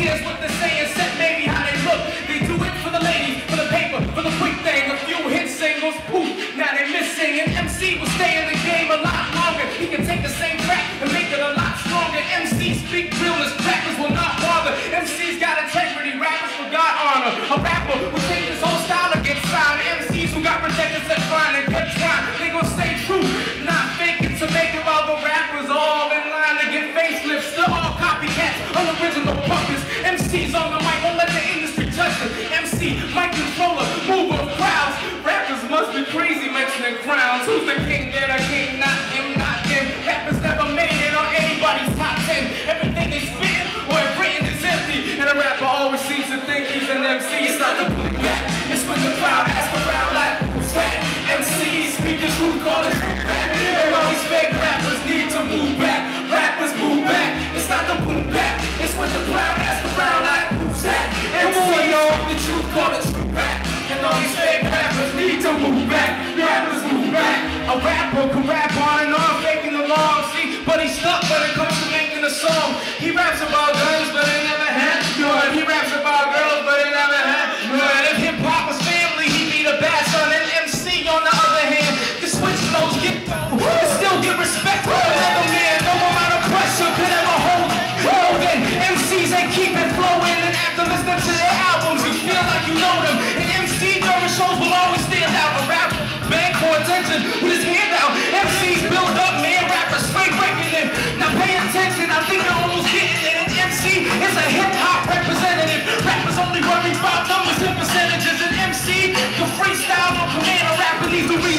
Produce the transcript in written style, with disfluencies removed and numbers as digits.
here's what they're saying, set maybe how they look. They do it for the ladies, for the paper, for the quick thing. A few hit singles, poof, now they missing. An MC will stay in the game a lot longer. He can take the same track and make it a lot stronger. MCs speak realness, rappers will not bother. MCs got integrity, rappers forgot honor. A rapper will take his whole style and get signed. MCs who got protected said fine and kept trying. They gon' stay true, not fake it to make it. While the rappers all in line to get facelifts, still all copycats, unoriginal puppets. MCs on the mic won't let the industry touch them. MC, mic controller, mover of crowds. Rappers must be crazy mentioning crowns. Who's the king? They're the king, not him, not them. Rappers never made it on anybody's top 10. Everything they spit or have written is empty. And a rapper always seems to think he's an MC. It's not the put back. It's when the crowd asks around like, who's that? MCs, speakers, who call it back? And all these fake rappers need to move back. Rappers move back. It's not the boom back. It's when the crowd asks around like, who's that? MCs, the truth call it true back. And all these fake rappers need to move back. Rappers move back. A rapper can rap on and on, faking the law. See, but he's stuck when it comes to making a song. He raps about guns, but he never had none. He raps about girls, but he never had none. If hip hop was family, he'd be the bad son. And MC, on the other hand, can switch those, get and still get respect for another man. No amount of pressure could ever hold it. MCs ain't keep it flowing, and after listening to their albums, you feel like you know them. And MC during shows will always stand out. A rapper beg for attention with his hand out. MCs build up, man, rappers straight breaking it. Now pay attention, I think they're almost getting it. An MC is a hip hop representative. Rappers only worry about numbers and percentages. An MC can freestyle on command. A rapper needs to read